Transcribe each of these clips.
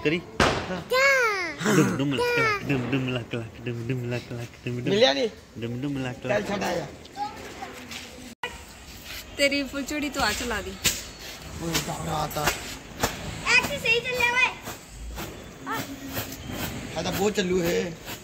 करी डुम डुम लक लक डुम डुम लक लक डुम डुम लक लक डुम डुम मिलिया नहीं डुम डुम लक चल लक। छटाया तेरी फुलचड़ी तो आ चला दी। आता ऐसे सही चल रहा है है तो बहुत चलू है।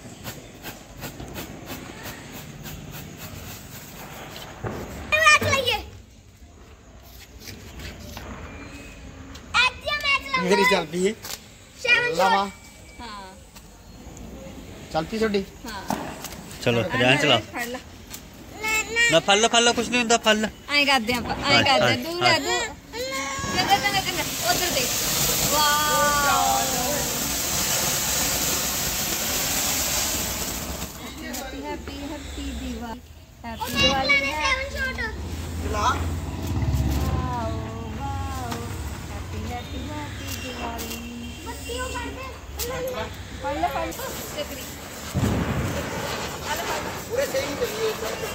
मेरी चलती है लावा हाँ चलती छोटी हाँ चलो जान चला ना फल लो कुछ नहीं होता फल आई करते हैं आई करते हैं दूर है दूर चंगा उधर देख वाह happy happy happy Diwali happy Diwali चला हैप्पी हैप्पी हैप्पी दिवाली फल चकरी पूरे सही चलिए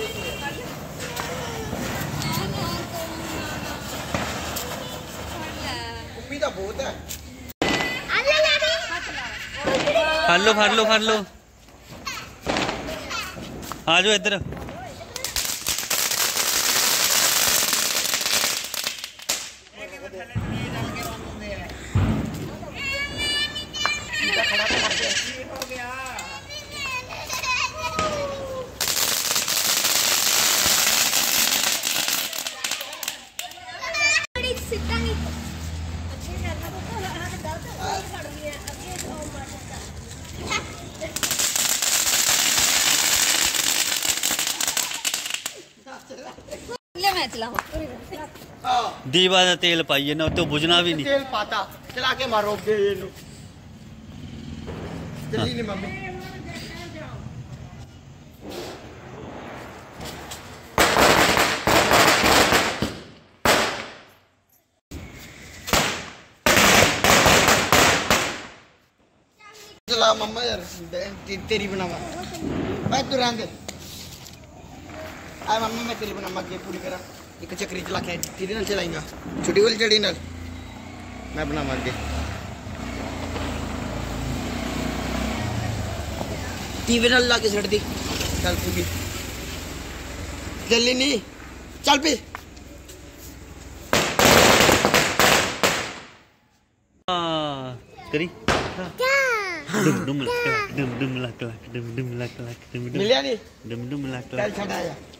उम्मीद बहुत है। फर लो आ जाओ इधर। मैं चलाऊं दीवा का तेल पाइए ना तो बुझना भी नहीं। तेल पाता चला के मारो ये जल्दी नहीं मम्मी चला मम्मा यार तेरी बनावा मैं तू रहने दे। आ मम्मी मैं तेरी बनावा के पूरी करा एक चक्री चला के तेरी नाल चलाएगा छोटी वाली चढ़ी नाल मैं बनावा के टीवी नाल ला के छड़ दी चल पूरी जल्दी नहीं चल पे करी डुम डुम लक लक डुम डुम लक लक डुम डुम लक लक डुम डुम मिलिया नहीं डुम डुम लक चल लक। छटाया